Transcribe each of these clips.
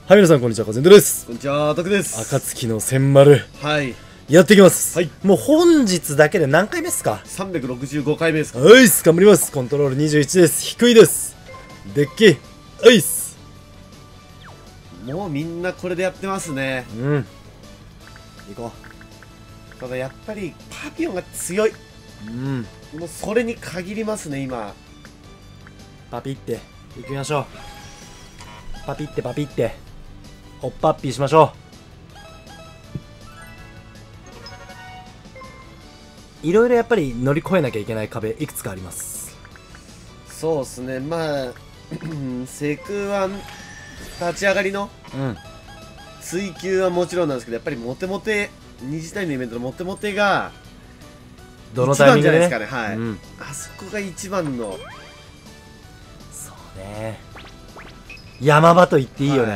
はい、皆さんこんにちは、かぜんです。 こんにちは、たくです。 暁の千丸、 はい。 やっていきます。 はい。 もう本日だけで何回目ですか？ 365回目ですか？ はい、頑張ります。コントロール21です。低いです。でっけえ。はいっす。 もうみんなこれでやってますね。 うん。行こただやっぱりパピヨンが強い。 う。うん。 もうそれに限りますね、今。 パピって行きましょう。パピってパピって。おっぱっぴーしましょう。いろいろやっぱり乗り越えなきゃいけない壁いくつかあります。 そうっすね、まあ、セクワン、立ち上がりのうん。 追求はもちろんなんですけど、やっぱりモテモテ、二次単位のイベントのモテモテが、 どのタイミングでね。 一番じゃないですかね、はい。 うん。 あそこが一番の。 そうね。山場と言っていいよね。 はい、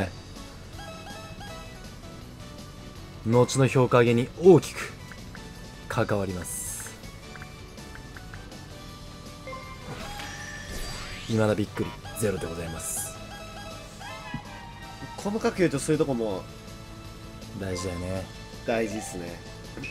後の評価上げに大きく関わります。未だびっくりゼロでございます。 細かく言うとそういうとこも大事だよね。 大事ですね。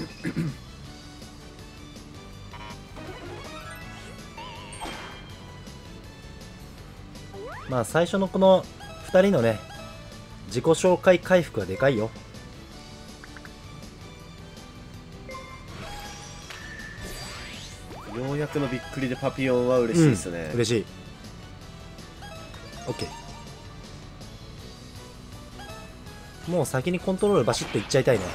まあ最初のこの2人のね自己紹介回復はでかいよ。 ようやくのびっくりでパピヨンは嬉しいですね。 嬉しい。 OK。 もう先にコントロールバシッといっちゃいたいね。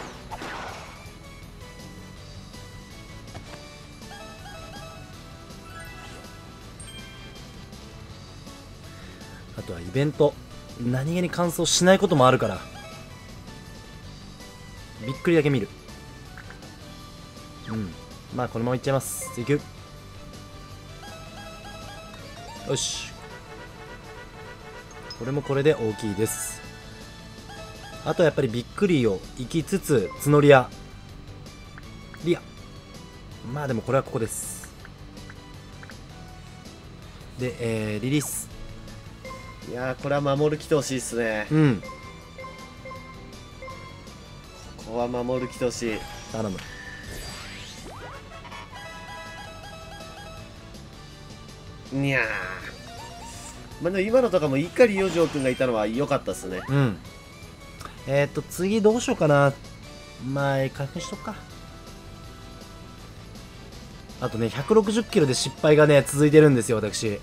あとはイベント何気に完走しないこともあるからびっくりだけ見る。うん、まあこのままいっちゃいます。追求。よし、これもこれで大きいです。あとはやっぱりびっくりを行きつつ募りやリア、まあでもこれはここです。で、リリース。 いやー、これは守る来てほしいっすね。 うん、 ここは守る来てほしい。 頼む。 いやー、まあでも今のとかも碇余剰君がいたのは良かったっすね。 うん。次どうしようかな。まあ回復しとくか。あとね160キロで失敗がね続いてるんですよ私。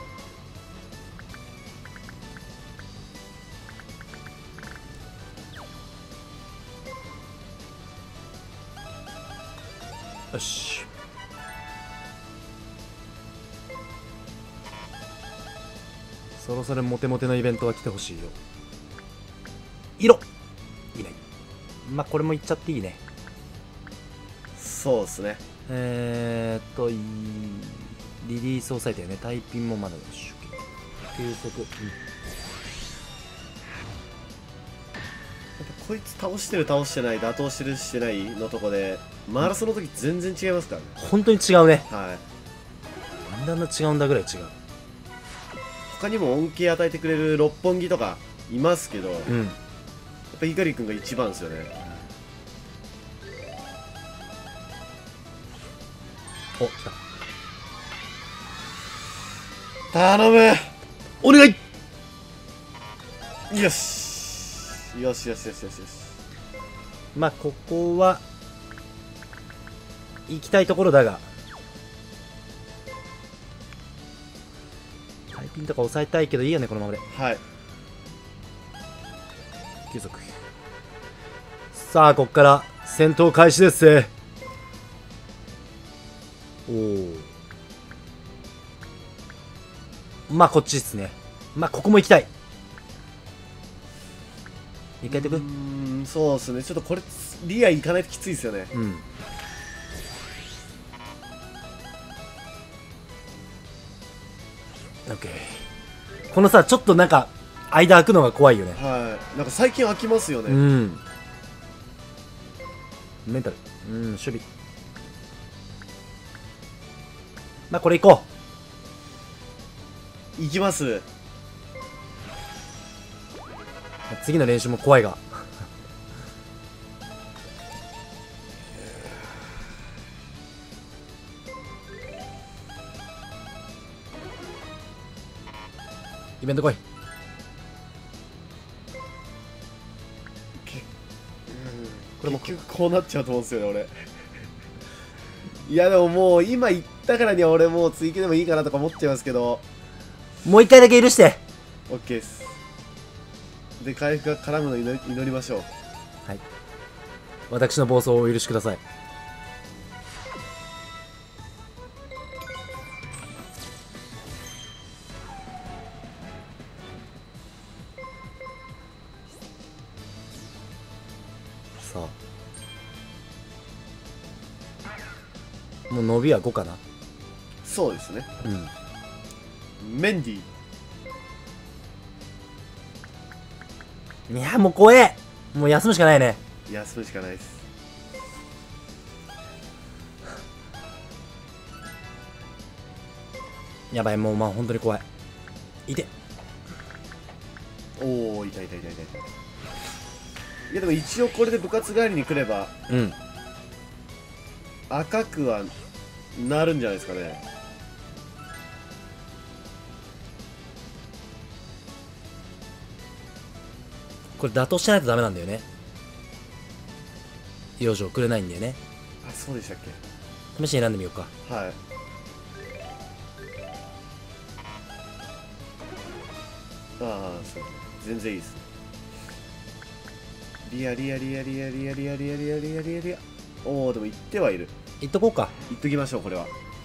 よし、そろそろモテモテのイベントは来てほしいよ。色いいね。まあこれもいっちゃっていいね。 そうっすね。 リリース抑えたよね。タイピンもまだでしょ。休息、 こいつ倒してる倒してない、打倒してるしてないのとこでマラソンの時全然違いますからね。 本当に違うね。 はい。 なんであんな違うんだぐらい違う。 他にも恩恵与えてくれる六本木とかいますけど、やっうん。 ぱ碇君が一番ですよね。 お、来頼む。 お願い。 よしよしよしよしよしよし。 まあここは行きたいところだがタイピンとか抑えたいけどいいよねこのままで。 はい。 休息。さあこっから戦闘開始ですぜ。おお、まあこっちですね。まあここも行きたい。一回やってく。 そうですね。ちょっとこれリア行かないときついですよね。 うん。オッケー。このさちょっとなんか間空くのが怖いよね。 はい。なんか最近飽きますよね。 うん。メンタル。うん、守備。まあこれ行こ行きます。 次の練習も怖いが。イベント来い。 これも結局こうなっちゃうと思うんですよね俺。いやでももう今言ったからには俺もう追記でもいいかなとか思っちゃいますけど、 もう一回だけ許して。 OK です。で回復が絡むのを祈りましょう。 はい、私の暴走をお許しください。さあ、もう伸びは5かな。 そうですね。 うん。 メンディいやもう怖え。もう休むしかないね。 休むしかないです。 やばい、もうまあ本当に怖い。いて。 おお、痛い痛い痛い痛い。いやでも一応これで部活帰りに来ればうん、 赤くはなるんじゃないですかね。 これ打倒してないとダメなんだよね。養生くれないんだよね。 あ、そうでしたっ試しに選んでみようか。 け。はい。ああ、そう。全然いいです。リアリアリアリアリアリアリアリアリアリアリア。おお、でも言ってはいる。 いっとこうか。 言っときましょう、これは。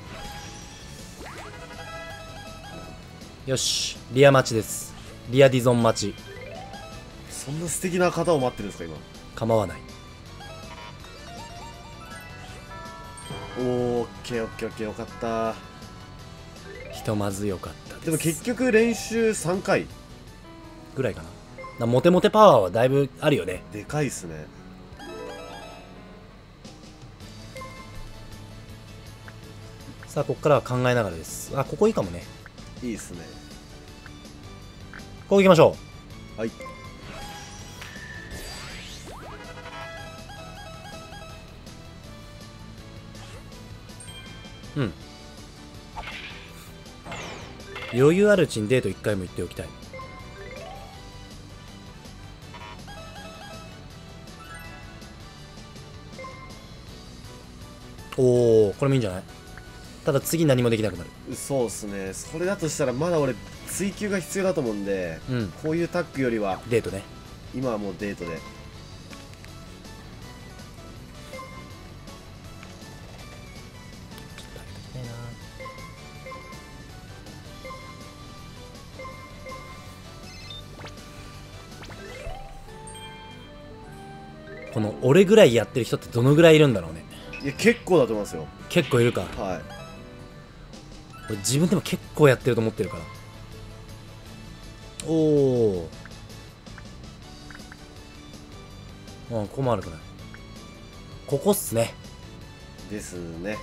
よし、リア待ちです。リアディゾン待ち。 そんな素敵な方を待ってるんですか、今。 構わない。 おー、オッケーオッケーオッケー、よかった。 ひとまずよかったです。 でも結局練習3回ぐらいかな。モテモテパワーはだいぶあるよね。 でかいっすね。 さあ、ここからは考えながらです。あ、ここいいかもね。 いいっすね。 ここ行きましょはい。 う。うん。余裕あるうちにデート1回も行っておきたい。おお、これもいいんじゃない。ただ次何もできなくなる。 そうっすね。それだとしたらまだ俺追求が必要だと思うんで、 うん、 こういうタッグよりはデートね。 今はもうデートで。 この俺ぐらいやってる人ってどのぐらいいるんだろうね。 いや結構だと思いますよ。 結構いるか。 はい。 俺自分でも結構やってると思ってるから。おお。うん、ここも悪くない。ここっすね。 ですね。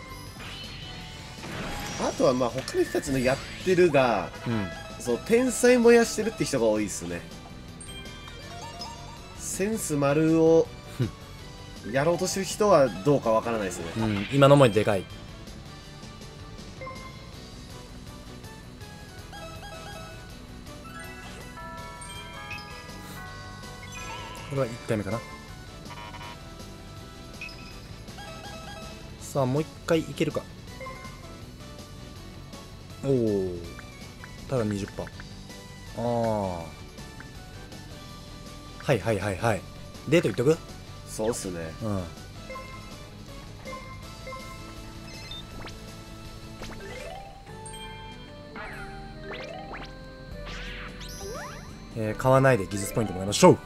あとはまあ他の人たちのやってるが、 うん。 そう天才燃やしてるって人が多いですね。センス丸をやろうとしてる人はどうかわからないですね。 うん、今の思いでかい。これは1回目かな。さあ、もう1回いけるか。おお。ただ 20%。ああ。はいはいはいはい。デート言っとく。 そうっすね。 うん。買わないで技術ポイントもらいましょう。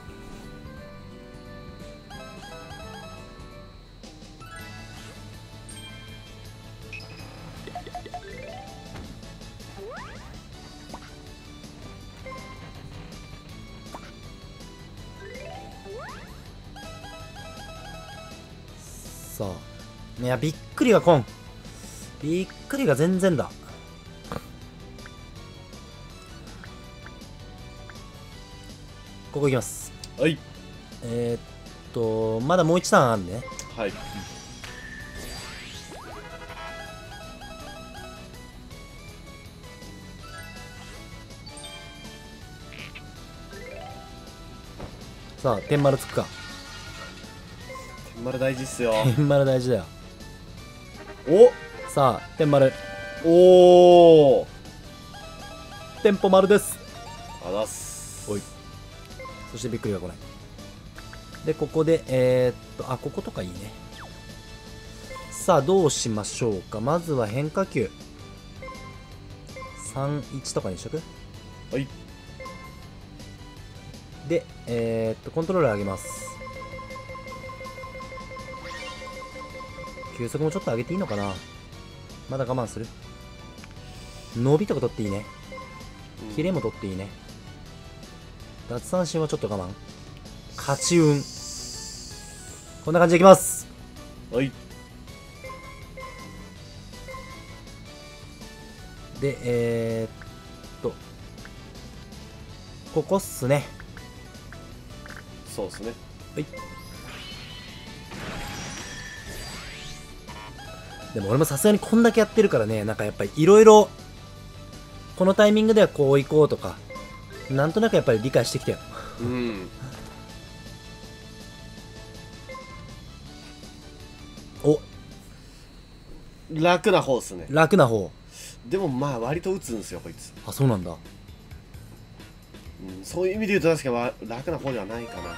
さあ、いや、びっくりがこん。びっくりが全然だ。ここ行きます。 はい。 まだもう一ターンあるね。 はい。 さあ天丸つくか。 天丸大事っすよ。 天丸大事だよ。 おさあ天丸、 おーテンポ丸です。 あざっす。 おい、そしてびっくりが来ない。でここであ、こことかいいね。さあどうしましょうか。まずは変化球31とかにしとく。 はい。 でコントローラー上げます。球速もちょっと上げていいのかな。まだ我慢する。伸びとか取っていいね。キレも取っていいね。奪三振はちょっと我慢。勝ち運、こんな感じでいきます。 はい。 でここっすね。 そうですね。 はい。でも俺もさすがにこんだけやってるからね、なんかやっぱりいろいろこのタイミングではこう行こうとか、なんとなくやっぱり理解してきたよ。 うん。 お、 楽な方っすね。 楽な方。 でもまあ割と打つんですよこいつ。 あ、そうなんだ。 うん、そういう意味で言うと確かに楽な方ではないかな。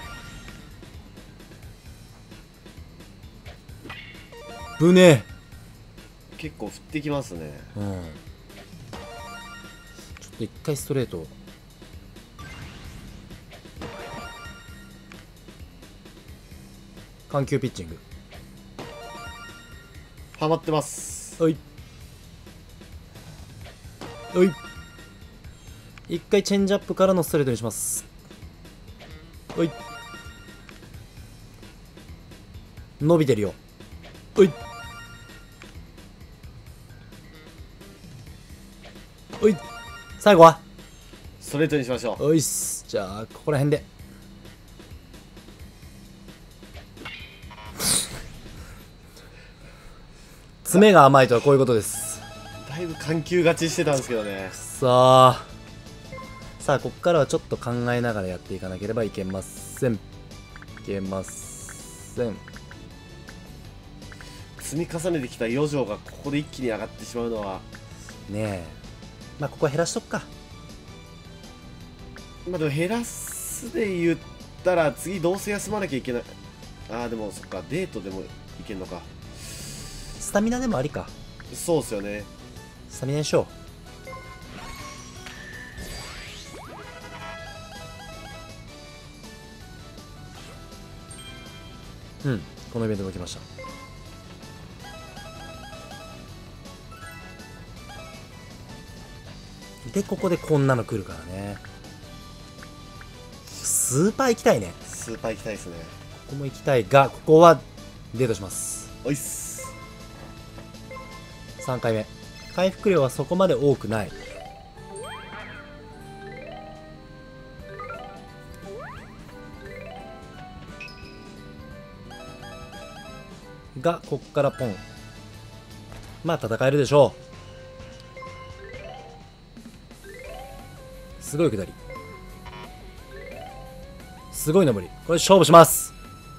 ぶね結構振ってきますね。 え。うん。ちょっと一回ストレート。緩急ピッチング。 ハマってます。 はい。はい。一回チェンジアップからのストレートにします。はい。伸びてるよ。はい。はい。最後はストレートにしましょう。 おいっす。じゃあここら辺で爪が甘いとはこういうことです。 だいぶ緩急勝ちしてたんですけどね。 さあここからはちょっと考えながらやっていかなければいけません。いけません。 積み重ねてきた余剰がここで一気に上がってしまうのはねえ、まあここは減らしとくか。 まあでも減らすで言ったら次どうせ休まなきゃいけない。ああでもそっか、デートでもいけんのか。 スタミナでもありか。 そうっすよね。 スタミナにしよう。うん、このイベントが来ました。でここでこんなの来るからね。スーパー行きたいね。 スーパー行きたいですね。 ここも行きたいが、ここはデートします。 おいっす。 3回目。回復量はそこまで多くない。がこっからポン。まあ戦えるでしょう。すごい下り、すごい上り。これ勝負します。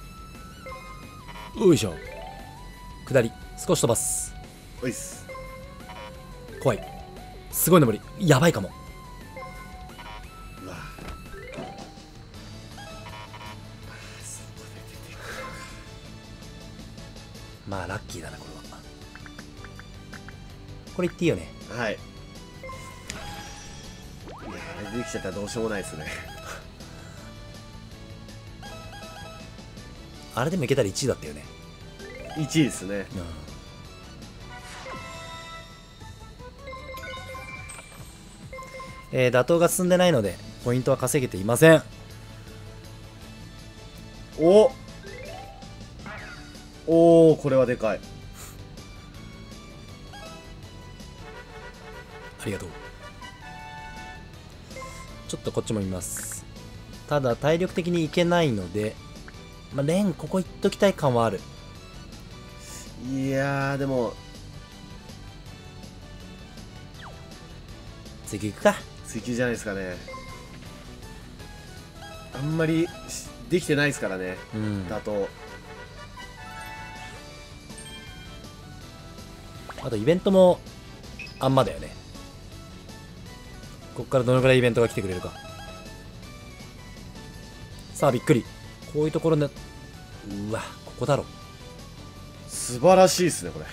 よいしょ。下り少し飛ばす。 おいっす。 怖い。すごい上り、やばいかも。 うわまあラッキーだなこれは。これ言っていいよね。 はい。いやあれ出てきちゃったらどうしようもないですね。 あれでもいけたら1位だったよね。 1位ですね。 打倒が進んでないのでポイントは稼げていません。 おお、これはでかい。 ありがとう。ちょっとこっちも見ます。 ただ体力的にいけないので、まあ、レンここ行っときたい感はある。 いやーでも次行くか。 追求じゃないですかね。あんまりできてないですからね。 うんだとあとイベントもあんまだよね。こっからどのくらいイベントが来てくれるか。さあびっくり。こういうところで、うわここだろ。 素晴らしいですねこれ。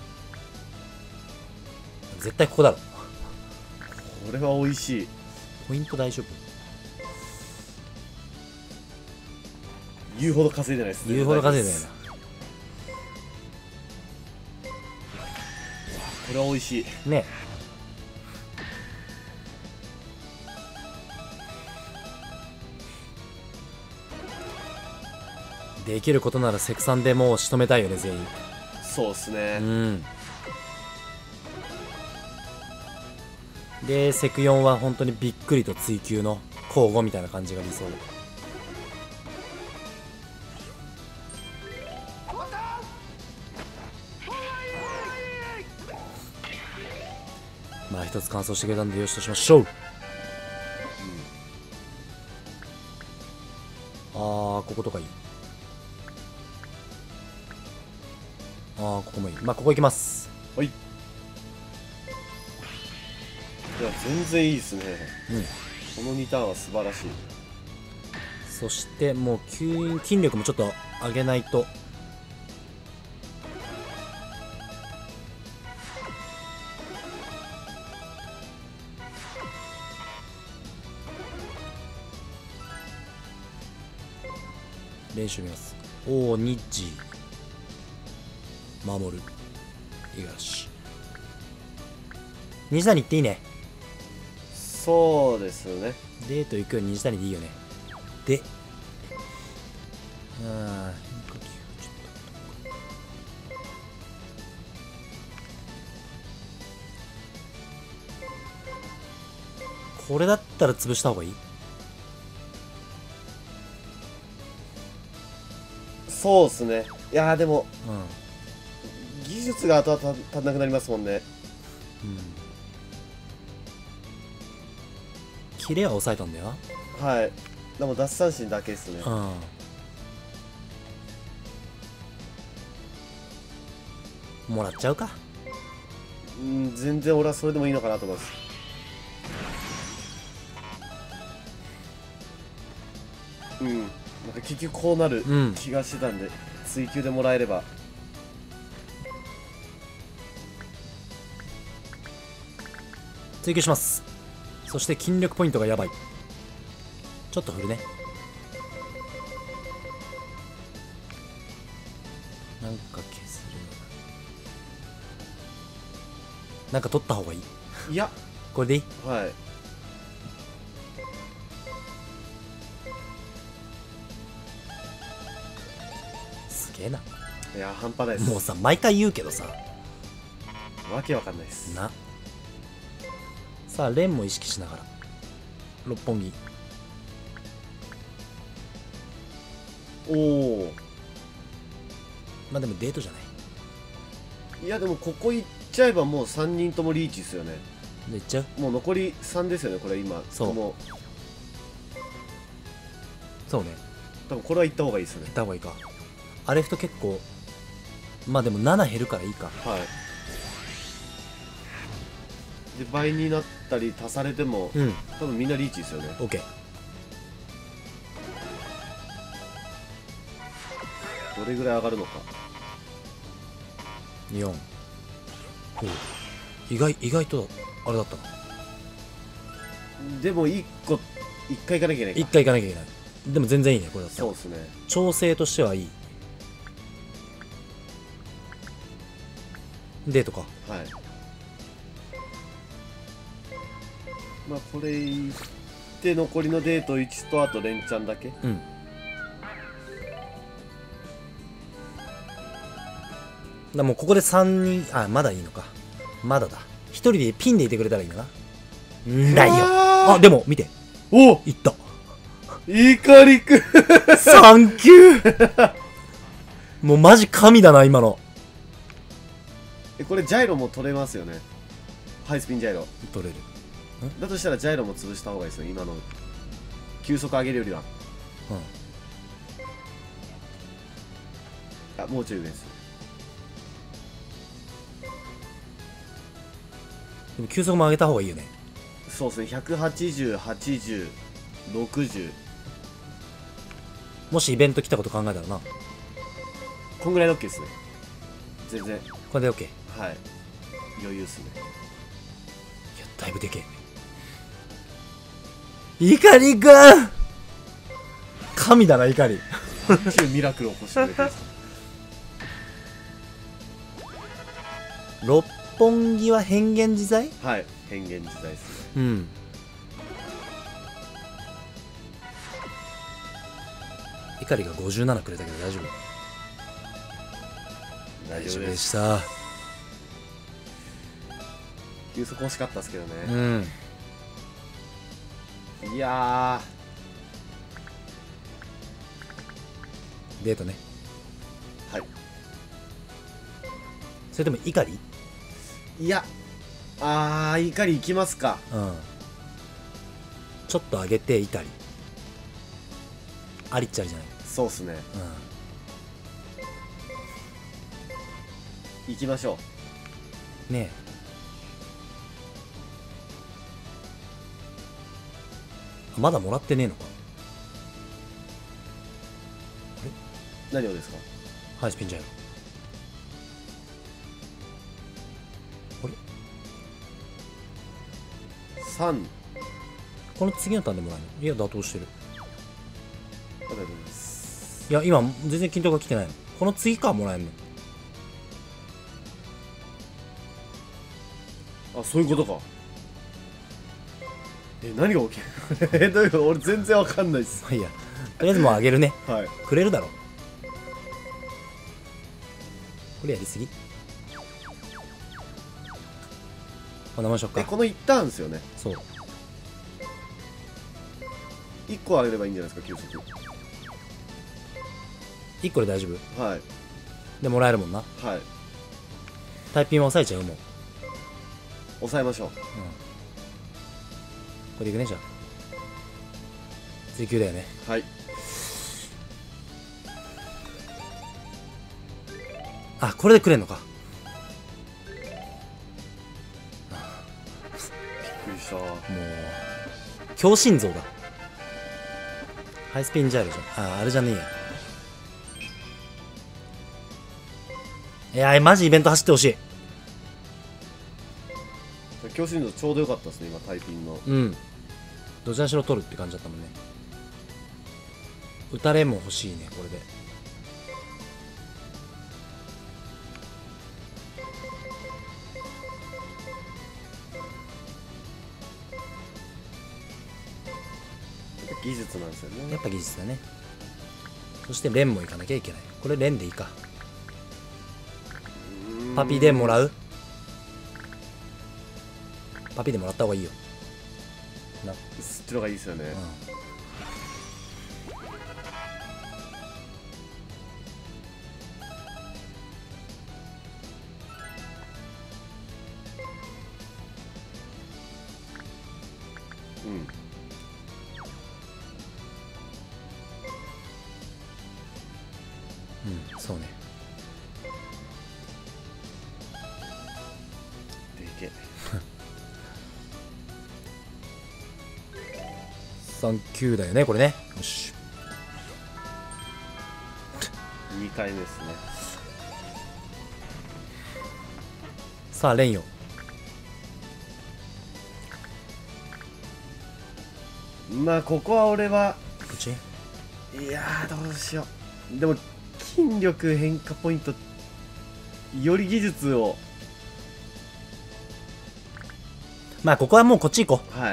絶対ここだろ。 これは美味しい。 ポイント大丈夫？ 言うほど稼いでないですね。 言うほど稼いでないな。 これは美味しいね。できることならセクサンでもう仕留めたいよね全員。 そうっすね。 うんでセク4は本当にびっくりと追求の交互みたいな感じが理想。まあ一つ完走してくれたんでよしとしましょう。こことかいい。ここもいい。まあここ行きます。 はい。いや全然いいですね。この2ターンは素晴らしい。 そしてもう筋力もちょっと上げないと。練習見ます。おお日時守る五十嵐西谷行っていいね。 そうですね。 デート行くより西谷でいいよね。で変化球ちょっとこれだったら潰した方がいい。 そうですね。いやーでもうん技術が後々足んなくなりますもんね。 キレは抑えたんだよな。 はい。でも奪三振だけですね。 もらっちゃうか。 全然俺はそれでもいいのかなと思います。なんか結局こうなる気がしてたんで、追求でもらえれば。 追求します。そして筋力ポイントがやばい。ちょっと振るね。なんか削る。なんか取った方がいい。 いやこれでいい。 はい。 すげえな。 いや半端ないです。 もうさ毎回言うけどさわけわかんないですな。さあレンも意識しながら六本木。 おお。 まあでもデートじゃない。 いやでもここ行っちゃえばもう3人ともリーチですよね。 でいっちゃう。 もう残り3ですよねこれ今。 そうもそうね。 多分これは行った方がいいですよね。 行った方がいいか。アレフト結構まあでも7減るからいいか。 はい。で倍になったり足されても、多分みんなリーチですよね。 OK。 どれぐらい上がるのか。 4。意外とあれだったな。 でも1回行かなきゃいけないか。 1回行かなきゃいけない。でも全然いいねこれだったら。 そうですね。 調整としてはいい。デートか。 はい。まあこれ行って残りのデート1とあと連チャンだけ。 だもうここで3人まだいいのか。まだだ。1人でピンでいてくれたらいいんだな。んだよ。でも見て。 おいった。 怒りくサンキューもうマジ神だな、今の。 これジャイロも取れますよね。ハイスピンジャイロ取れる。 だとしたらジャイロも潰した方がいいですよ、今の球速上げるよりは。あ、もうちょい上です。 でも球速も上げた方がいいよね。 そうですね、180、80、60。 もしイベント来たこと考えたらな。 こんぐらいで OK ですね。全然。 これで OK。いはい。余裕っすね。 や、だいぶでけえ。怒りくん神だな、怒り。 ミラクル起こしてくれてる。 六本木は変幻自在。 はい。変幻自在ですね。 うん。怒りが57くれたけど大丈夫？ 大丈夫でです。 した。 球速欲しかったですけどうね。 ん。 いやデートね。 はい。 それとも怒り？ いや、怒りいきますか。 うん。ちょっと上げて怒り。ありっちゃりじゃない。 そうっすね。行きましょうん。ねえ。まだもらってねえのか。 う。何をですか。 ハイスピンジャイロ。あれ 3。 この次のターンでもらえるの？いや、妥当してる。 大丈夫です。 いや、今、全然均等が来てないの。この次からもらえるの。 あ、そういうことか。何が起きるどういうこと？俺全然わかんないっす。 まあいいや。とりあえずもうあげるね。 はい。 くれるだろ。これやりすぎ？こんなもんしよっか。 この一ターンですよね。 そう。 1個上げればいいんじゃないですか、球速。 1個で大丈夫？ はい。 で、もらえるもんな。 はい。 タイピンは抑えちゃうもん。 抑えましょう。 これでいくね、じゃあ。追求だよね。 はい。 あ、これでくれんのか。 びっくりした。 もう、強心臓だ。ハイスピンジャイロじゃん。あれじゃねえや。いや、マジイベント走ってほしい。 強心臓ちょうどよかったですね、今、タイピンの。 うん。どちらにしろ取るって感じだったもんね。打たれも欲しいね、これで。 技術なんですよね。 やっぱ技術だね。そして連もいかなきゃいけない。これ連でいいか。パピでもらう？パピでもらった方がいいよ。な。 そっちの方がいいですよね。うん。 うん、そうね。 でけ 39だよね、これね。よし。 2回目ですね。 さあ、連よ。 まあここは俺はこっち？ いやーどうしよう。でも筋力変化ポイントより技術を。 まあ、ここはもうこっち行こはい。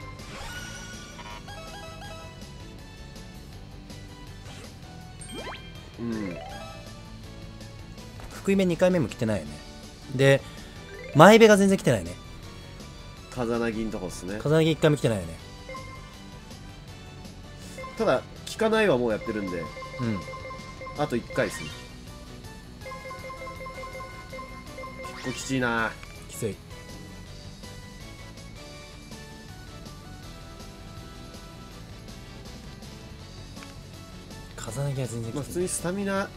うん。 う。福井目2回目も来てないよね。で、前辺が全然来てないね。 風なぎんとこっすね。 風なぎ1回も来てないよね。 ただ効かないはもうやってるんで、 うんあと1回ですね。結構きついな。 きつい。風なぎは全然きまあ、 つい。 普通にスタミナ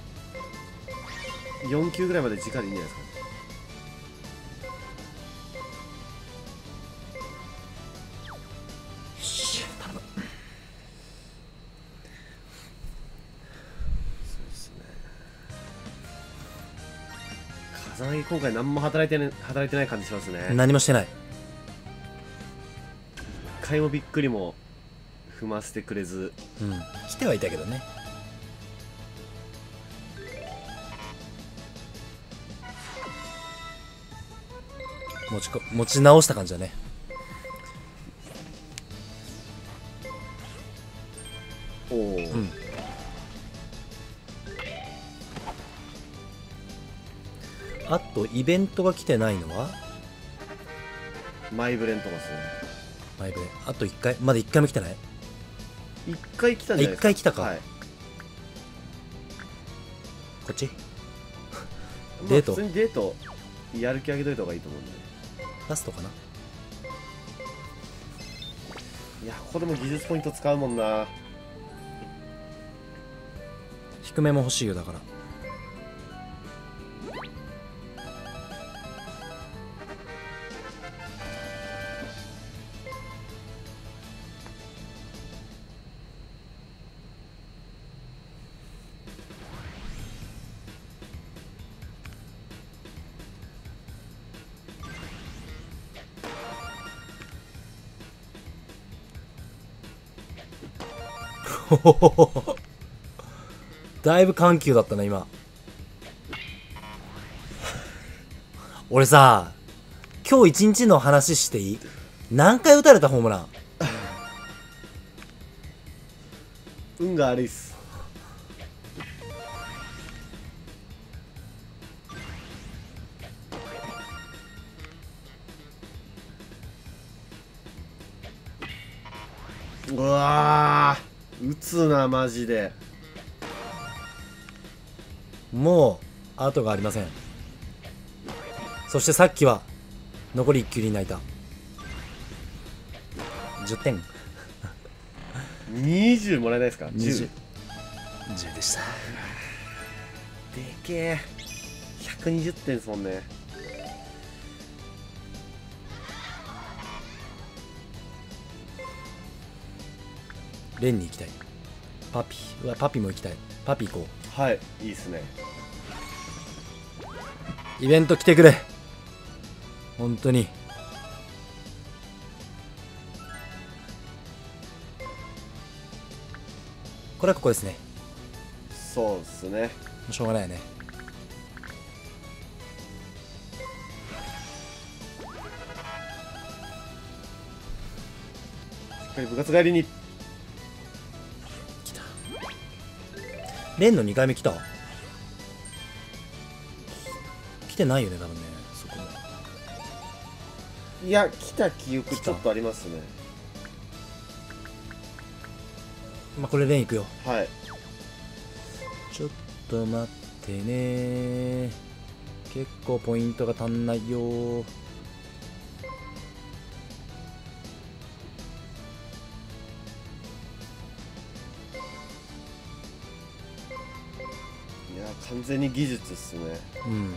4級ぐらいまで直でいいんじゃないですかね。 よし頼む。 そうですね。風なぎ今回何も働いてない感じしますね。 何もしてない。 一回もびっくりも踏ませてくれず。 うん来てはいたけどね。持ち直した感じだね。 おお、 うんあとイベントが来てないのはマイブレンとかですね。 マイブレ。あと1回まだ1回も来てない。 1回来たんじゃないですか。 一回来たかはい、 こっちまあデート普通にデートやる気上げといた方がいいと思うんで。 ラストかな。 いや、ここでも技術ポイント使うもんな。 低めも欲しいよだから。だいぶ緩急だったな今。俺さ今日一日の話していい？何回打たれたホームラン。 運が悪いっす。うわー、打つなマジで。 もう後がありません。そしてさっきは残り1球に泣いた。10点。 20もらえないですか。 10 10でした。 でけえ。120点ですもんね。 レンに行きたい。パピ、うわパピも行きたい。パピ行こはい、いいっすね。 う。イベント来てくれ本当に。これはここですね。 そうっすね。 しょうがないよね。 しっかり部活帰りに。 来た。レンの2回目来た。来てないよね多分ね。そこもいや、来た記憶ちょっとありますね。 まあこれレン行くよ。 はい。 ちょっと待ってね。結構ポイントが足んないよ。 いや、完全に技術っすね。 うん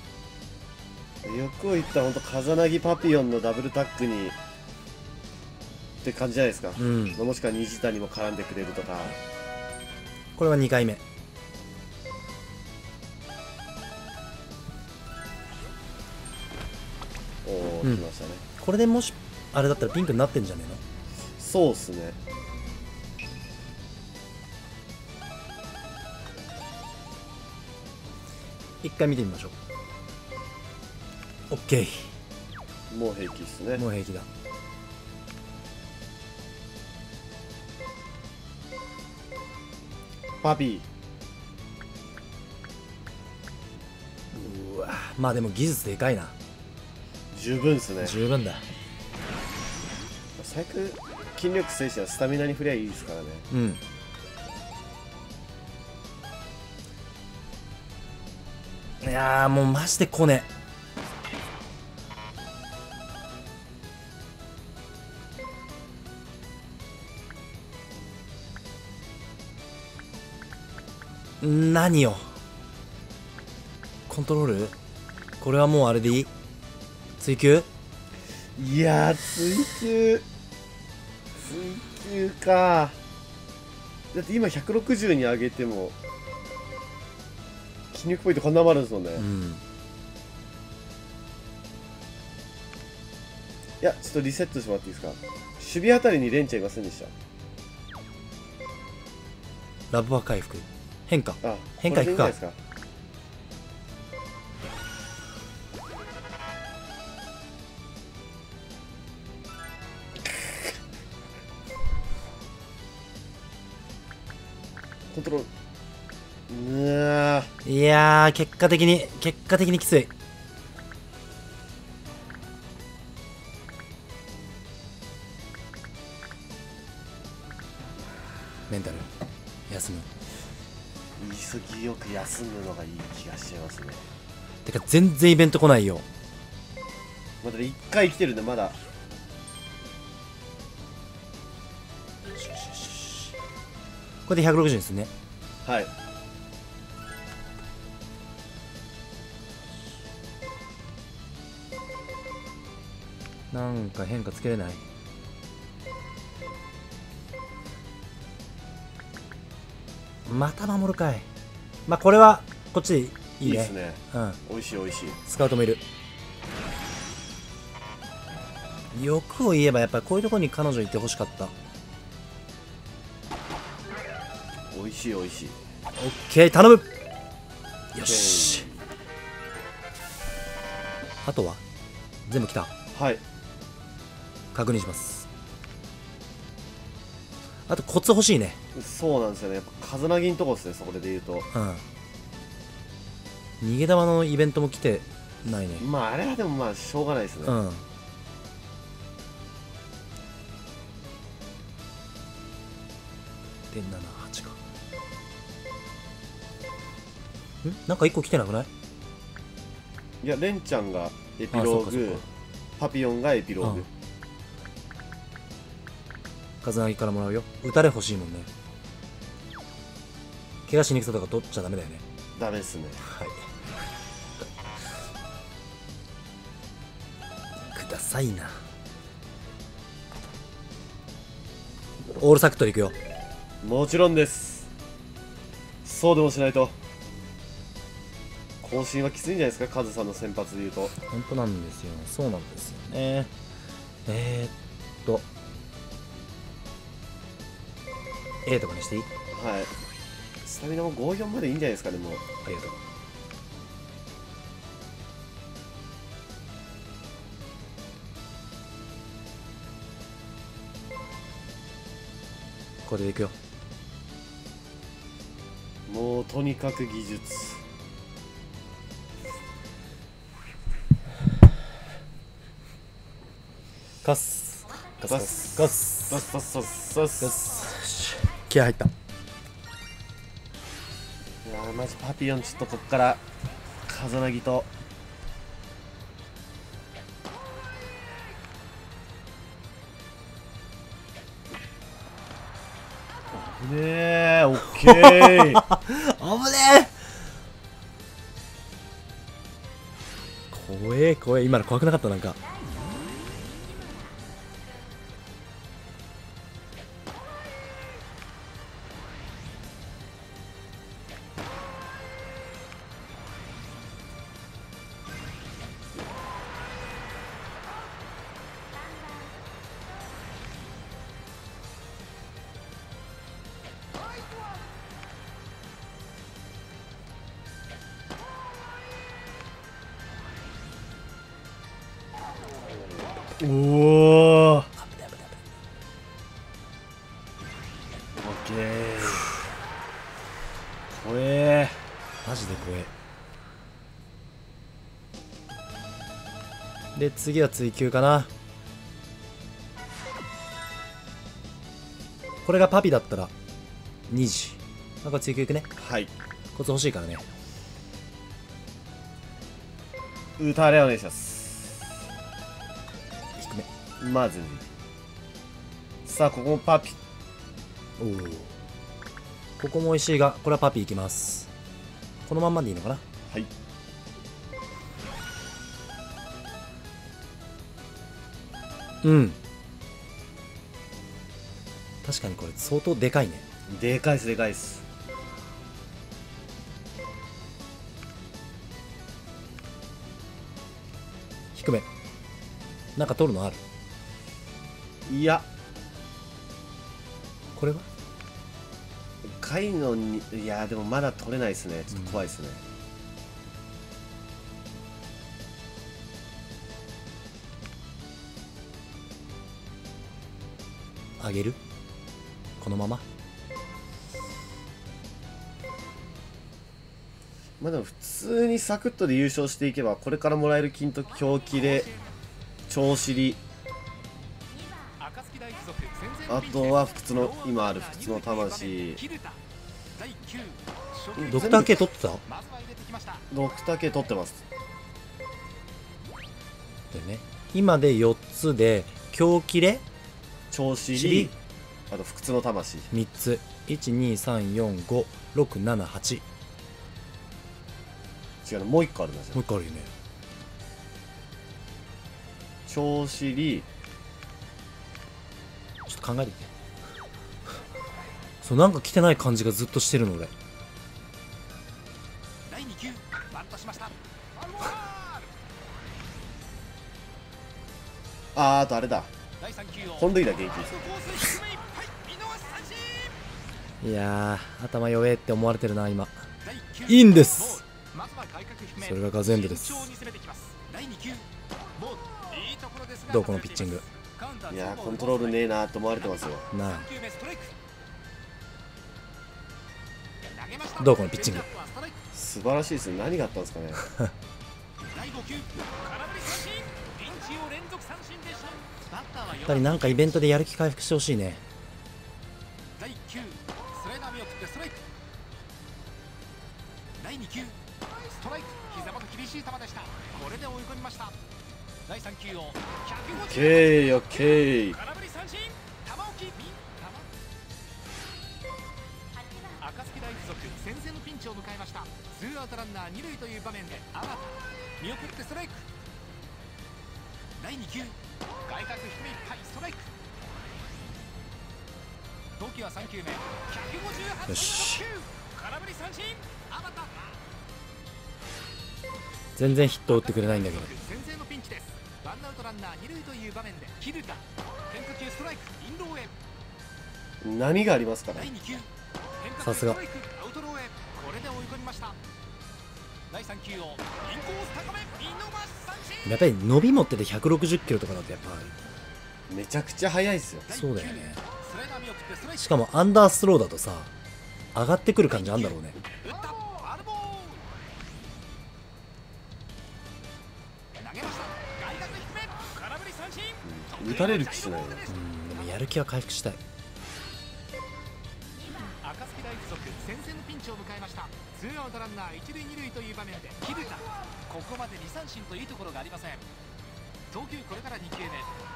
欲を言ったらほんと風なぎパピヨンのダブルタックにって感じじゃないですか。 うんもしくは虹谷も絡んでくれるとか。 これは2回目。 おお、 うん来ましたね。 これでもしあれだったらピンクになってんじゃねえの。 そうっすね。 一回見てみましょう。オッケもう平気っすね。 ー。もう平気だ。 パピうわまあでも技術でかいな。 ー十分っすね。 十分だ。 最悪筋力精神はスタミナに振りゃいいですからね。 うん。いやーもうマジで来ねえ。何よコントロール。これはもうあれでいい。追求。 いやー追求か。だって今160に上げても筋力ポイントこんなもあるんですもんね。 うん。 いやちょっとリセットしてもらっていいですか。守備あたりにレンちゃんいませんでした。 ラブは回復。変化。 あ、 変化いくか。 これでいいんじゃないですか。コントロール。うわー、 いやー結果的にきつい。メンタル休む。 潔よく休むのがいい気がしちゃいますね。 てか全然イベント来ないよ。 まだ1回来てるんでまだ。 これで160ですね。 はい。 なんか変化つけれない。また守るかい。まあこれはこっちでいいね。 いいですね。 うん。 美味しい美味しい。 スカウトもいる。欲を言えばやっぱりこういうところに彼女いてほしかった。 美味しい美味しい。 オッケー頼む。よし。あとは全部来た。 はい。 確認します。あとコツ欲しいね。 そうなんですよね。やっぱカズナギんとこですね。そこで言うと。 うん。逃げ玉のイベントも来てないね。 まああれはでもまあしょうがないですね。 うん。で78か。なんか1個来てなくない？ いやレンちゃんがエピローあそうかそうグか、 パピヨンがエピローグ。 風なぎからもらうよ。打たれ欲しいもんね。怪我しにくさとか取っちゃダメだよね。 ダメですね。 はい。くださいな。オールサクットいくよ。 もちろんです。そうでもしないと更新はきついんじゃないですか。カズさんの先発で言うと。 本当なんですよ。そうなんですよね。と A とかにしていい？ はい。スタミナも54までいいんじゃないですかね。もうありがとう。これでいくよ。 もうとにかく技術。 カスカスカスカスサッサッサッサッサッ。 カス。気合入った。 いやーマジパピヨンちょっとこっからカザナギと危ねえ。オッケー。 危ねえ。怖え怖え。今の怖くなかった？なんかおお。オッケー。怖え。 マジで怖え。で次は追求かな。 これがパピだったら2時。なんか追求いくね。 はいコツ欲しいからね。 歌れお願いします。 低め。 まずさあここもパピ。 おお。ここも石井が、これはパピいきます。このまんまでいいのかな。 はい。 うん。確かにこれ相当でかいね。 でかいっすでかいっす。 低め。なんか取るのある？ いやこれは貝のに、いやでもまだ取れないですね。ちょっと怖いですね。 あげる？このまま。 まあでも普通にサクッとで優勝していけばこれからもらえる金と狂気で超尻、あとは不屈の今ある不屈の魂。 ドクター K 取ってた？ ドクター K 取ってます。 でね、今で4つで狂気で超尻、あと不屈の魂 3つ。123456788。 違うな、もう一個あるな。じゃもう一個あるよね。 超尻、 ちょっと考えてみて。そう、なんか来てない感じがずっとしてるの俺。 あとあれだ、本塁打元気。 いやー、頭弱えって思われてるな今。いいんです。それがガゼンドです。どうこのピッチング。 いやーコントロールねえなと思われてますよ。 なあ、どうこのピッチング。 素晴らしいですね。何があったんですかね。 やっぱりなんかイベントでやる気回復してほしいね。 オッケーオッケー。 暁大附属先制のピンチを迎えました。ツーアウトランナー二塁という場面で新た見送ってストライク。第2球外角低めいっぱいストライク。投球は3球目158 よし、 キロ。空振り三振。新た全然ヒット打ってくれないんだけど。 先制のピンチです。ワンアウトランナー二塁という場面で切るか変化球ストライクインローへ。 波がありますから。 第2球さすが。 アウトローへ。これで追い込みました。第3球をインコース高め見逃し三振。 やっぱり伸び持ってて160キロとかだとやっぱめちゃくちゃ速いっすよ。 そうだよね。 スライダー見送ってストライク。 しかもアンダースローだとさ、上がってくる感じあんだろうね。 打ったファウルボール。投げました外角低め空振り三振。 打たれる気しないな。 うん、でもやる気は回復したい。 暁大附属先制のピンチを迎えました。ツーアウトランナー一塁二塁という場面で切るか。ここまで2三振といいところがありません。投球これから2球目。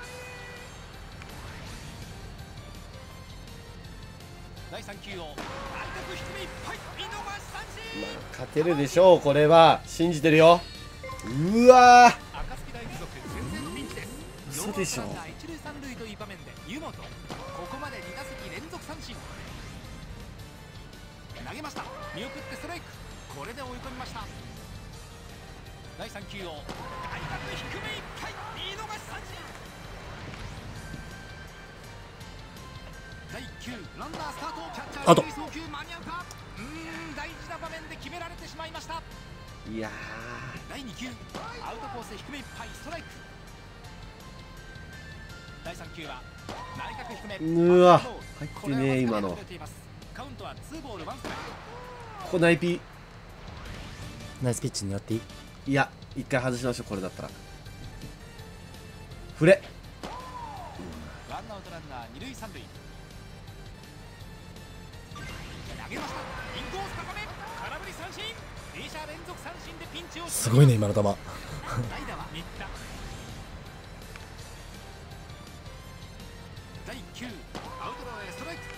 第3球を外角低めいっぱい見逃し三振。 まあ勝てるでしょう。これは信じてるよ。うわー、 暁大附属先制のピンチです。 嘘でしょ。 ノーアウトランナー一塁三塁という場面で湯本、ここまで2打席連続三振。投げました見送ってストライク。これで追い込みました。第3球を外角低めいっぱい見逃し三振。第1球ランナースタート。キャッチャーあと二塁送球間に合うか。大事な場面で決められてしまいました。 いや第2球アウトコース低めいっぱいストライク。第3球は内角低め。 うわ入ってねえ今の。 カウントは2ボール1ストライここナイピナイスピッチになっていい？ ー。いや一回外しましょう。これだったら振れ。 ク。ワンアウトランナー二塁三塁。 投げました。インコース高め、空振り三振。2者連続三振でピンチを。 すごいね今の球。 代打は新田。第9アウトローへストライク。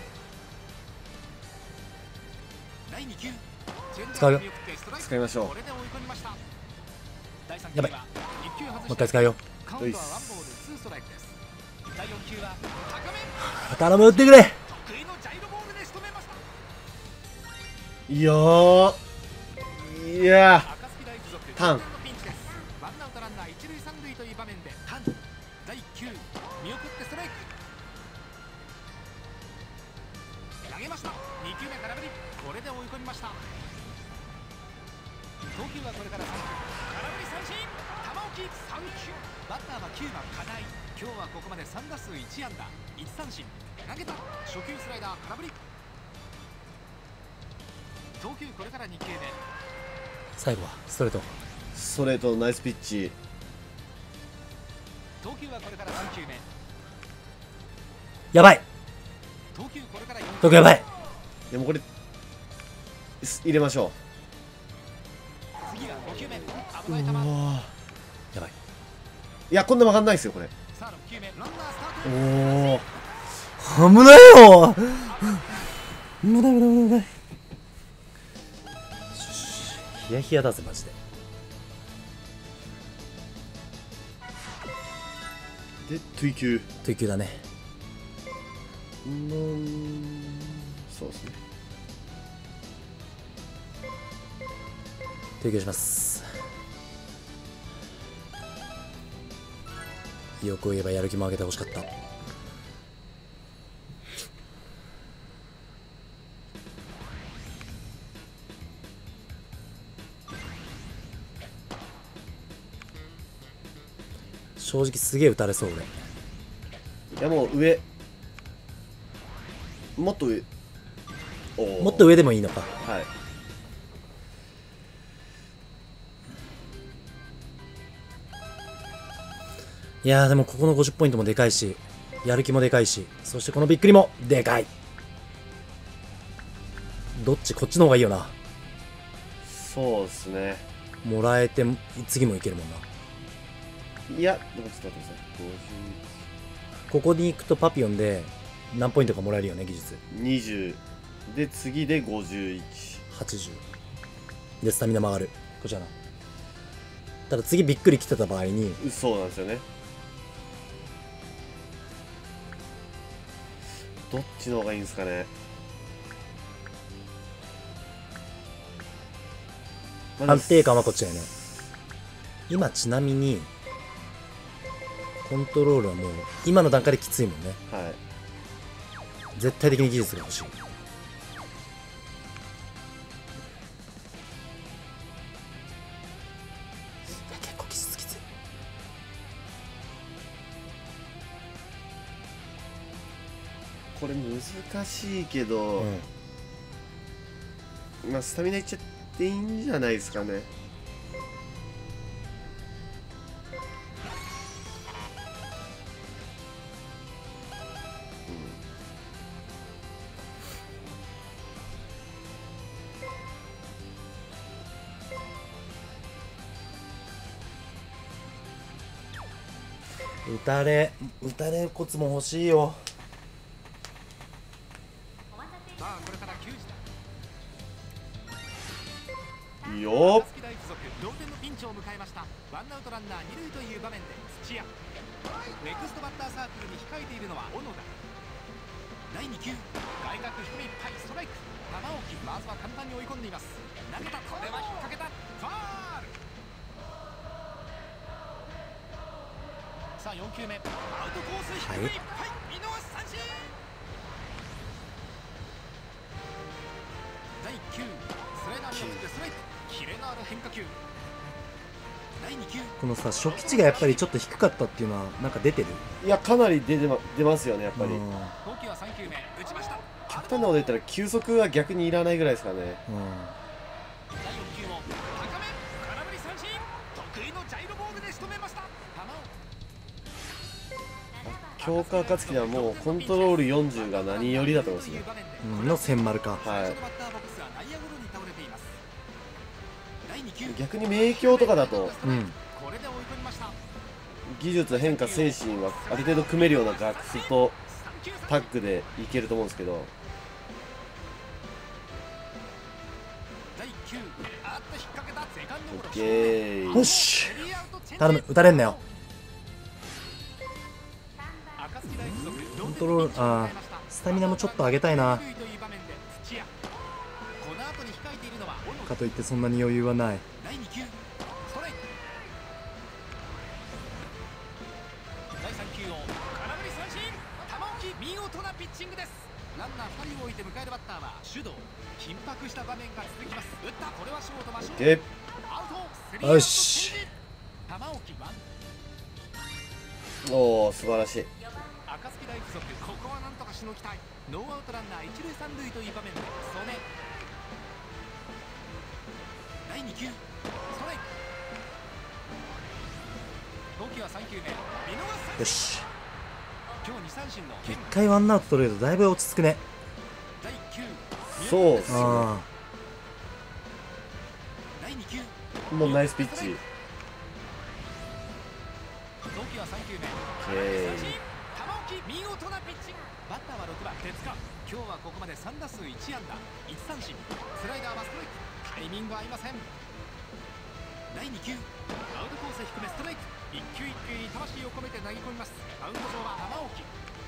第2球使うよ。 使いましょう。 これで追い込みました。第3 やばい。 球は1球外してもう一回使うよ。 カウントはワンボールツーストライクです。第4球は高め、 頼む打ってくれ。 得意のジャイロボールで仕留めました。 いやー、いやー、 暁大附属タン同点のピンチです。ワンアウトランナー一塁三塁という場面でタン。第1球見送ってストライク。投げました。2球目空振り。これで追い込みました。投球はこれから3球。空振り三振。球をキープ3球。バッターは9番金井。今日はここまで3打数1安打1三振。投げた。初球スライダー空振り。投球これから2球目。 最後はストレート。 ストレートナイスピッチ。 投球はこれから3球目。 やばい。 投球これから4球目。 どこやばい。 でもこれ入れましょ次は5球目。 う。 危ない球。 やばい。 いや、こんな曲がんないですよこれ。 さあ6球目ランナースタート。 おお、 危ないよ。危ない危ない危ない。ヒヤヒヤだぜマジで。 で追球。 投球だね。 そうですね。 投球します。欲を言えばやる気も上げてほしかった。正直すげえ打たれそう俺。 いやもう上、もっと上、 もっと上でもいいのか。 はい。 いやーでもここの50ポイントもでかいし、やる気もでかいし、そしてこのびっくりもでかい。どっち？こっちの方がいいよな。 そうですね。 もらえて次もいけるもんな。 いや、でもちょっと待ってください。 ここに行くとパピオンで何ポイントかもらえるよね、技術。 50、20で次で51。 80でスタミナも上がる。こちらな。ただ次びっくり来てた場合に、 そうなんですよね。どっちの方がいいんですかね。 安定感はこっちだよね。今ちなみにコントロールはもう今の段階できついもんね。 はい。 絶対的に技術が欲しい。いや結構きつい。 これ難しいけど、まあスタミナいっちゃっていいんじゃないですかね。 打たれコツも欲しいよ。 さあこれから9時だ。 いいよ。 暁大附属同点のピンチを迎えました。ワンアウトランナー二塁という場面で土屋。ネクストバッターサークルに控えているのは小野田。第2球外角低めいっぱいストライク。玉置まずは簡単に追い込んでいます。投げた。これは引っ掛けた。ファール。さあ4球目アウトコース低めいっぱい、見逃し三振。第1球スライダーに送ってストライク。キレのある変化球。第2球このさ初期値がやっぱりちょっと低かったっていうのはなんか出てる。 いや、かなり出ますよね、やっぱり。 投球は3球目打ちました。 極端なこと言ったら球速は逆にいらないぐらいですかね。 第4球も高め空振り三振。得意のジャイロボールで仕留めました。球を 9 強化暁ではもうコントロール40が何よりだと思いますね。 の千丸か。 はい。逆に明鏡とかだとうん。 技術変化精神はある程度組めるような学士とタッグでいけると思うんですけど。オッケー。 よし。頼む、打たれんなよ。コントロール、スタミナもちょっと上げたいな。かといってそんなに余裕はない。 ランナー2人を置いて迎えるバッターは手動。緊迫した場面が続きます。打った。これはショート真正面。アウト。 よし。 玉置ワン。 おお、素晴らしい。 暁大附属、ここはなんとかしのぎたい。ノーアウトランナー一塁三塁という場面で曽根。第2球ストライク。投球は3球目。見逃し三振。 よし。 今日2三振の一回ワンアウト取れるとだいぶ落ち着くね。 第1球。 そうっすね。 あ第2球。 もうナイスピッチ。 投球は3球目。玉置見事なピッチング。バッターは6番手塚。今日はここまで3打数1安打1三振。スライダーはストライク。タイミング合いません。第2球アウトコース低めストライク。一球一球に魂を込めて投げ込みます。マウンド上は玉置。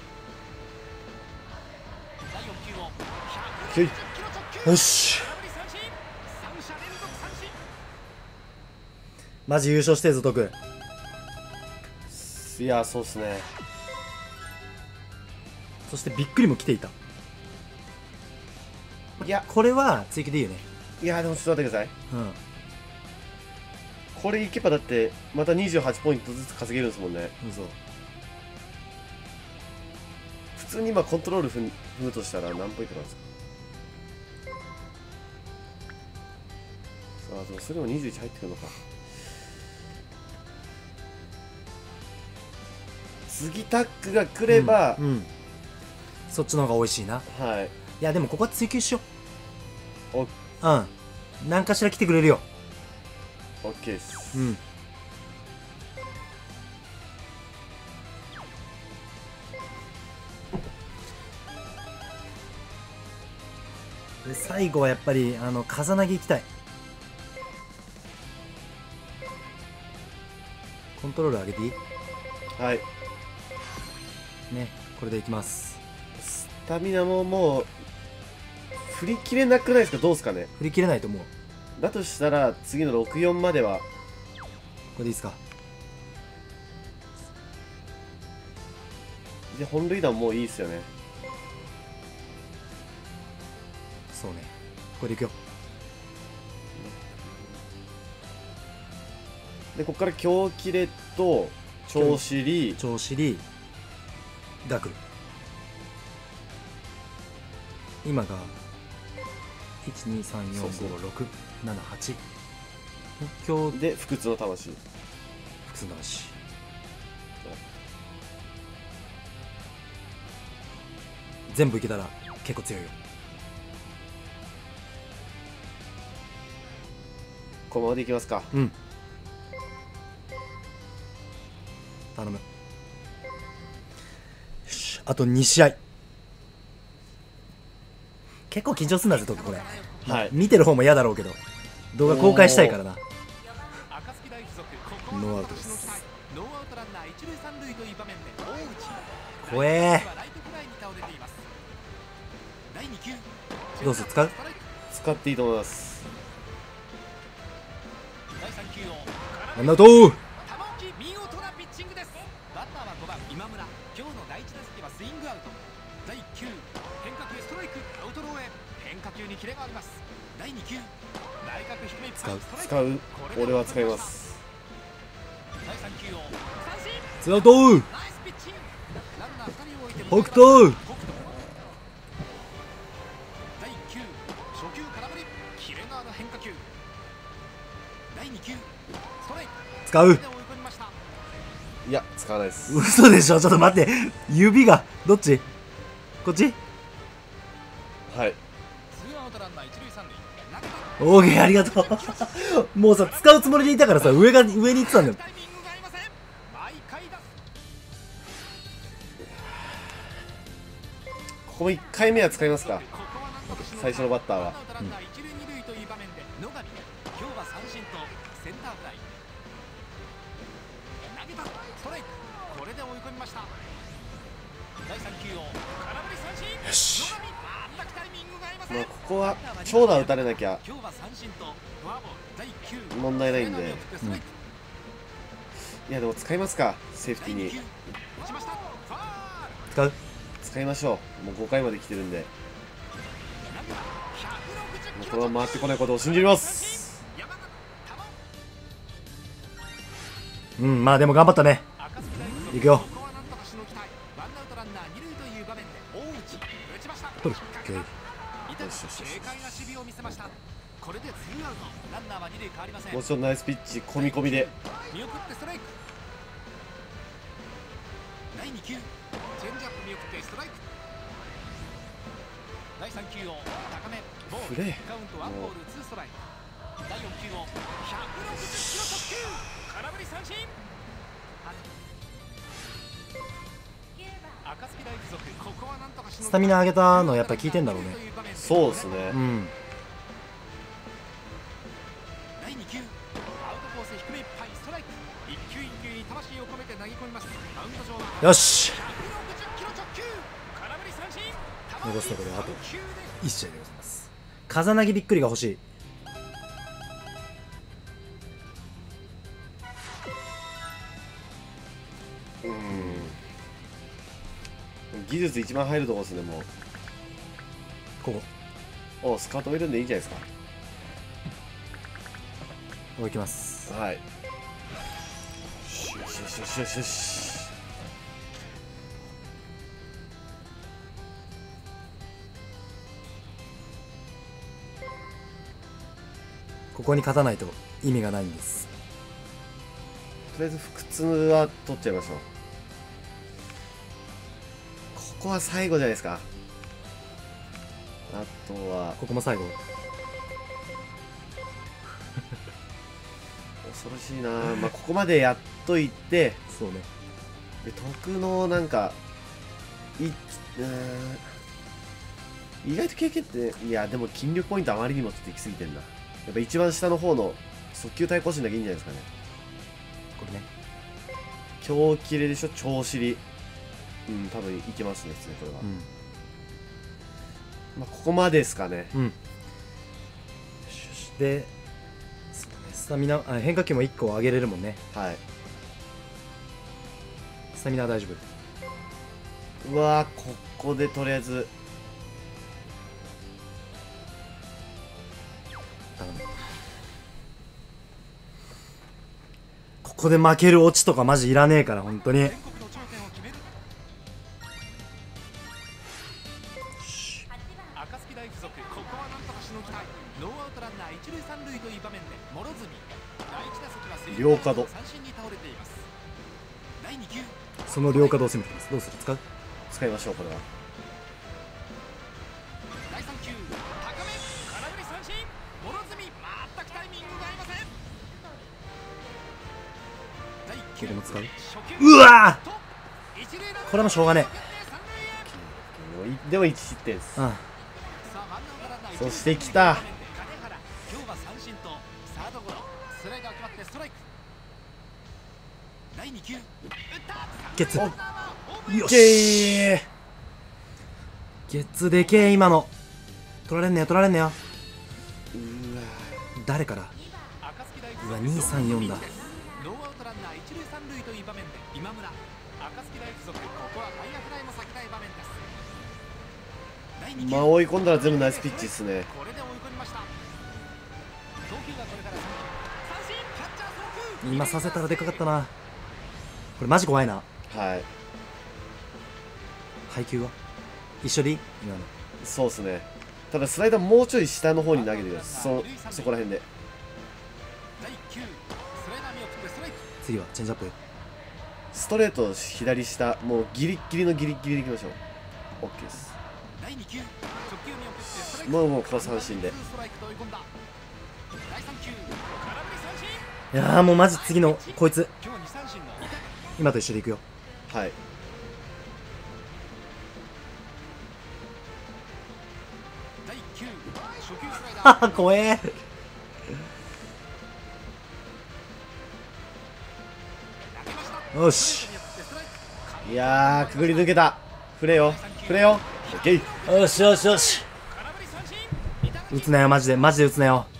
第4球を160キロ直球。 よし。 空振り三振。3者連続三振。 マジ優勝してるぞ徳。 いや、そうっすね。 そしてびっくりも来ていた。 いや、 これは追加でいいよね。 いや、でもちょっと待ってください。 うんこれいけばだってまた28ポイントずつ稼げるんですもんね。 そう。 普通に今コントロール踏むとしたら何ポイントなんですか。さあ、でもそれも21入ってくるのか。次タックが来れば、 うん、そっちの方が美味しいな。 はい。 いやでもここは追求しよおう。うん何かしら来てくれるよ。 オッケーです。 うんで最後はやっぱり風投げ行きたい。コントロール上げていいはい。 ね。これでいきます。 スタミナももう振り切れなくないですか。どうですかね。 振り切れないと思う。 だとしたら次の64まではこれでいいですか。 で本塁打ももういいですよね。 そうね。これでいくよ。 でここから強キレと調子リ調子りが来る。今が123456789今日で不屈の魂。 複数の話。全部いけたら結構強いよ。 このままでいきますか。 うん頼む。よしあと2試合。結構緊張するんだぜとこれ、 はい。 見てる方も嫌だろうけど動画公開したいからな。 暁大附属ここはノーアウトです。 ノーアウトランナー一塁三塁という場面で大内怖えライトフライに倒れています。第2球どうする使う。 使っていいと思います。 第3球をワンアウト。 玉置見事なピッチングです。バッターは5番今村。今日の第1打席はスイングアウト。第1球変化球ストライクアウトローへ。変化球にキレがあります。第2球内角低めいっぱいストライク。 使う。俺は使います。 第3球を三振。 ツーアウト。 ナイスピッチング。ランナー2人を置いて北斗。 第1球初球空振りキレのある変化球。第2球ストライク。 使う。 これで追い込みました。 いや使わないです。 嘘でしょ。ちょっと待って、指がどっち、こっち。 はい。 ツーアウトランナー一塁三塁。 オーケー、ありがとう。もうさ、使うつもりでいたからさ、上に行ってたんだよ。 タイミングが合いません。毎回出す。 ここも1回目は使いますか。 ここはなんとかしの最初のバッターは。 ワンアウトランナー一塁二塁という場面で野上、今日は三振とセンターフライ。投げたストライク。これで追い込みました。第3球を空振り三振。 よし。 野上、全くタイミングが合いません。 まあここは長打打たれなきゃ今日は三振とフォアボール。第9 問題ないんで。 ストライク。 いやでも使いますか、セーフティーに。 第2球打ちました。ファール。 使う。 使いましょう。もう5回まで来てるんで、 投げた160 もうキロ。 このまま回ってこないことを信じます。 山形球。 うん、まあでも頑張ったね。 赤月大付属行くよ。 ここはなんとかしのぎたい。ワンアウトランナー二塁という場面で大内打ちました。 取る。 引っ掛けた。 オッケー。 いたよしよしよし軽快な守備を見せました。これでツーアウト。ランナーは二塁変わりません。 もうちょっとナイスピッチ、込み込みで。 見送ってストライク。第2球チェンジアップ見送ってストライク。第3球を高めボール。 振れカウントワンボールツーストライク。第4球を160キロ速球。空振り三振。赤月大付属ここはなんとかしのぎたい。 スタミナ上げたのやっぱ効いてんだろうね。 そうですねう。ん。 第2球アウトコース低めいっぱいストライク。一球一球に魂を込めて投げ込みます。マウンド上はよし。 160キロ直球。空振り三振。 残すところあと球で 1試合でございます。風投げびっくりが欲しい。 技術一番入るところですね。もうここ。 おスカートもいるんでいいんじゃないですここ行きます。 か。はい。よしよしよしよしよしよし。 ここに勝たないと意味がないんです。 とりあえず腹痛は取っちゃいましょう。ここは最後じゃないですか。あとはここも最後。 恐ろしいな。まあここまでやっといて、 そうね。 で得のなんか意外と経験って、いやでも筋力ポイントあまりにもちょっと行き過ぎてんだ。やっぱ一番下の方の速球対抗心だけいいんじゃないですかね。 これね。 強キレでしょ、超尻。うん、多分いけますね、普通にこれは。まあここまでですかね。 うん。よしよし。で、そうだね、スタミナ、変化球も1個上げれるもんね。 はい。 スタミナは大丈夫。 うわー、ここでとりあえず頼む。ここで負けるオチとかマジいらねえから本当に。 全国の頂点を決める。赤月大付属ここはなんとかしのぎたい。ノーアウトランナー一塁三塁という場面で諸角。第1打席はスリー両角三振に倒れています。第2球その両角を攻めてます。どうする？使う？ 使いましょう、これは。 第3球高め空振り三振。諸角全くタイミングが合いません。第1球ここも使う？ 初球うわと一塁ランナーこれもしょうがね三塁へ。 もうでも1失点です。 うん。 さあワンアウトランナー一塁そして来た金原。今日は三振とサードゴロ。スライダー決まってストライク。第2球打ったゲッツ。 およケし。 ー。 ゲッツでけえ今の。取られんねよ取られんねよ。 うわ誰から？ 赤月大うわ2、3、4だ。 ノーアウトランナー一塁三塁という場面で今村。赤月大付属ここは外野フライも避けたい場面です。第2球まあ追い込んだら全部ナイスピッチですね。 これで追い込みました。投球がこれから三振。キャッチャー送球。 今させたらでかかったな。これマジ怖いな。 はい。 配球は一緒でいい？今の。 そうですね。ただスライダーもうちょい下の方に投げてください。そこら辺で。 第1球スライダー見送ってストライク。 次はチェンジアップ。 ストレート左下、もうギリッギリのギリッギリでいきましょう。 OK です。 第2球直球見送ってストライク。 もうこの三振で。 ストライクと追い込んだ。第3球空振り三振。 いやーもうマジ次のこいつ今日2三振の板垣。 今と一緒でいくよ。 はい。 第1球初球スライダー。 はは怖え。 投げました。 よしいやー、くぐり抜けた。振れよ振れよ。 OK。 よしよしよし。 空振り三振。板垣打つなよマジでマジで打つなよ。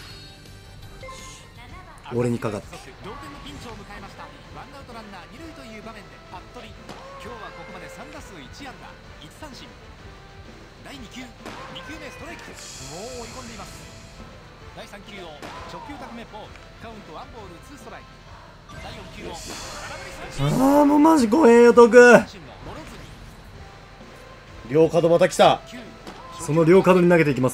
俺にかかった。 同点のピンチを迎えました。ワンアウトランナー二塁という場面で服部。今日はここまで3打数1安打1三振。第2球2球目ストライク。もう追い込んでいます。第3球を直球高めボール。カウントワンボールツーストライク。第4球を空振り三振。 ああもうマジ怖えよトク。 三振の諸角。 両角また来た。 球その両角に投げていきます。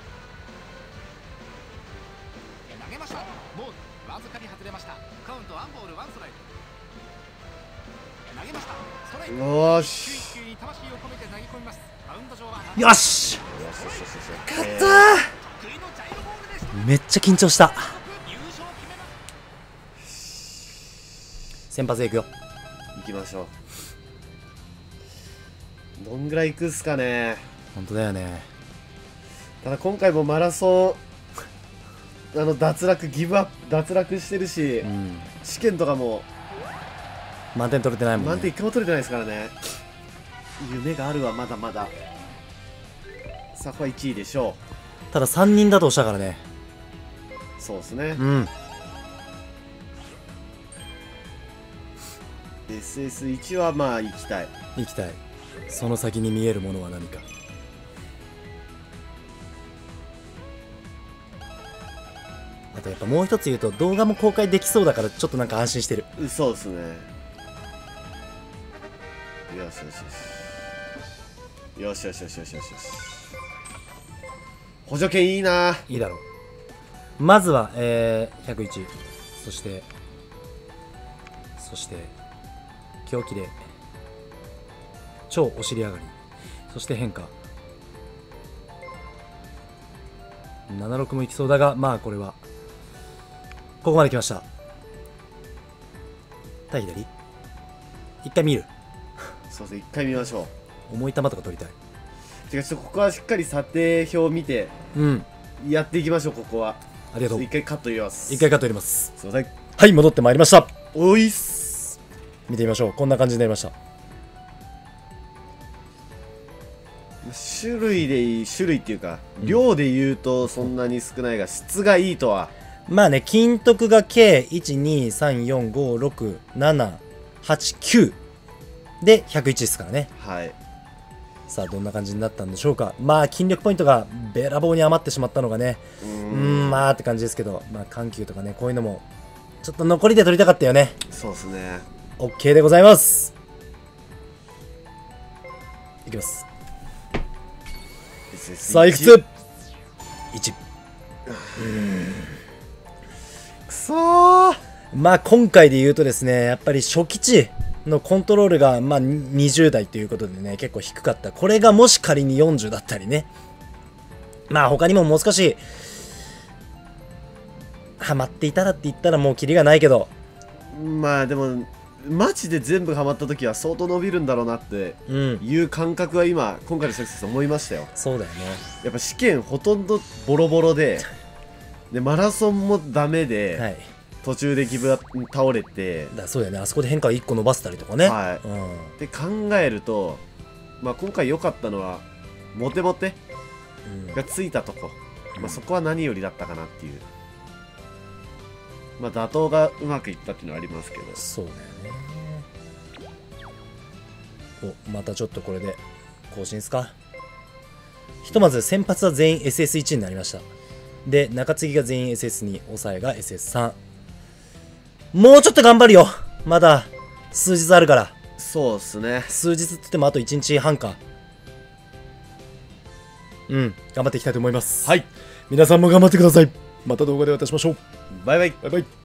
投げました。ボールわずかに外れました。カウントワンボールワンストライク。投げました。ストライク。 よーし。 球に魂を込めて投げ込みます。マウンド上はよし勝ったー。 得意のジャイロボールでした。 めっちゃ緊張した。 優勝を決めます。 先発でいくよ。 行きましょう。どんぐらい行くっすかね。 本当だよね。 ただ今回もマラソン脱落ギブアップ脱落してるし、 うん試験とかも満点取れてないもんね。 満点1回も取れてないですからね。夢があるわまだまだ。さあこれ1位でしょただ3人だとしたからね。 う。そうですね。 うん SS1 はまあ行きたい。 行きたい。その先に見えるものは何か。あとやっぱもう一つ言うと動画も公開できそうだからちょっとなんか安心してる。 そうですね。よしよしよしよしよしよしよしよし。補助券いいな。 いいだろう。まずは101、そして狂気で超お尻上がり、そして変化76もいきそうだが、まあこれはここまで来ました。対左一回見る。 そうですね、一回見ましょ重い球とか取りたい。 う。てかちょっとここはしっかり査定表を見てうんやっていきましょう。ここはありがとう。 一回カット入れます。 一回カット入れます。 すいません。 はい、戻ってまいりました。 おいっす。 見てみましょう。こんな感じになりました。 種類っていうか、量で言うとそんなに少ないが質がいいとは。 まあね、金徳が計1,2,3,4,5,6,7,8,9で101ですからね。 はい。 さあどんな感じになったんでしょうか。まあ筋力ポイントがべらぼうに余ってしまったのがね、まあって感じですけど、まあ緩急とかね、こういうのもちょっと残りで取りたかったよね。 そうですね。 OK でございます。いきます。さあいくつ ?1。 くそー。 まあ今回で言うとですね、やっぱり初期値のコントロールがまあ20代ということでね、結構低かった。これがもし仮に40だったりね、まあ他にももう少しハマっていたらって言ったらもうキリがないけど、 まあでもマジで全部ハマった時は相当伸びるんだろうなってうんいう感覚は今回のサクセス思いましたよ。 そうだよね。 やっぱ試験ほとんどボロボロでマラソンもダメで、 はい。 途中でギブアップ倒れてそうだよね。あそこで変化を1個伸ばせたりとかね。 はいうん。 って考えると、まあ、今回良かったのはモテモテがついたとこ、まあ、そこは何よりだったかなっていう、まあ、打倒がうまくいったっていうのはありますけど。 そうだよね。お、またちょっとこれで更新ですか。ひとまず先発は全員 SS1 になりました。で中継ぎが全員 SS2、抑えが SS3。もうちょっと頑張るよ。まだ数日あるから。 そうっすね。 数日って言ってもあと1日半か。うん、頑張っていきたいと思います。 はい、 皆さんも頑張ってください。また動画でお会いいたしましょう。 バイバイ。 バイバイ。